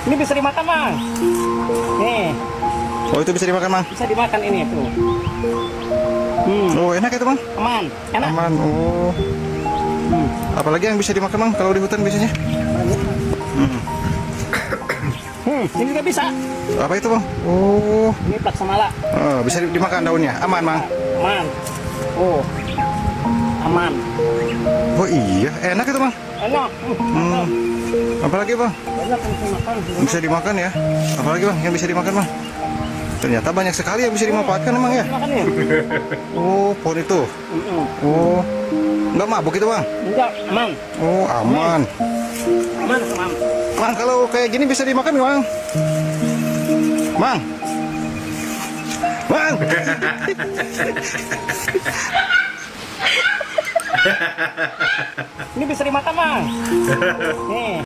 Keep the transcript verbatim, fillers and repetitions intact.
Ini bisa dimakan, Mang. Nih. Oh, itu bisa dimakan, Mang? Bisa dimakan ini tuh. Hmm. Oh, enak itu, Mang? Aman, enak. Aman. Oh. Hmm. Apalagi yang bisa dimakan, Mang, kalau di hutan biasanya? Hmm. Hmm, ini juga bisa. Apa itu, Bang? Oh. Ini plaksamala. Oh, bisa dimakan daunnya. Aman, Mang? Aman. Oh. Aman. Oh iya, enak itu, Bang. Enak. Hmm. Apalagi, Bang? Banyak yang bisa dimakan. Bisa dimakan ya. Apalagi, Bang, yang bisa dimakan, Bang? Ternyata banyak sekali yang bisa dimanfaatkan emang ya. Dimakan ya? Oh, pohon itu. Mm-mm. Oh. Enggak mabuk itu, Bang? Enggak, aman. Oh, aman. Aman, aman. Mang, kalau kayak gini bisa dimakan nggak, Mang? Mang. Mang. Ini bisa dimakan, Mang. Nih.